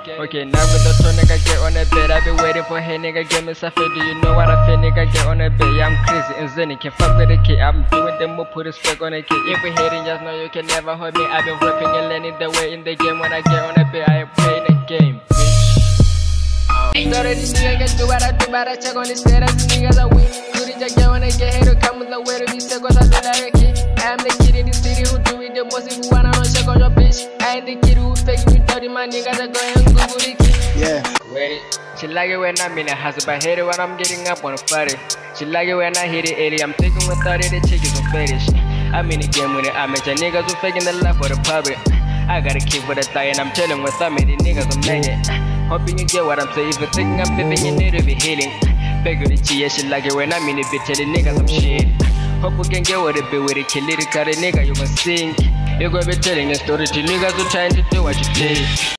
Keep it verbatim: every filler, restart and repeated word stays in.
Okay, now with the turn, nigga, get on a bed. I've been waiting for hey, nigga, get me something. Do you know what I feel, nigga, get on a bed? Yeah, I'm crazy and zenny, can fuck with the kid. I'm doing them more, put a spec on a kid. If we hating, just know you can never hold me. I've been rapping and learning the way in the game. When I get on a bed, I am playing the game, bitch. Sorry, this nigga can do what I do, but I check on the status. These niggas are weak. Could it just get when I get here to come with the way to be sick, cause I do like a kid. I am the kid in the city who do it the most. If you wanna know, check on your bitch. I am the kid who fake me dirty, my niggas are going and Google the kid. Yeah. Wait, she like it when I'm in a house, but I hate it when I'm getting up on a party. She like it when I hit it eighty. I'm taking with thirty, the chick is a fetish. I'm in the game with it, I met your niggas who faking the life for the public. I got a kid with a thigh and I'm chilling with some of the niggas who made it. Hoping you get what I'm saying. If you're thinking I'm flipping, you need to be healing. Beg with the G, yeah, she like it when I'm in it, bitch. Tell the niggas I'm shit. Hope we can get what it be with it, kill it, cut it, nigga, you gon' sing. You gon' be telling a story to niggas who trying to do what you did.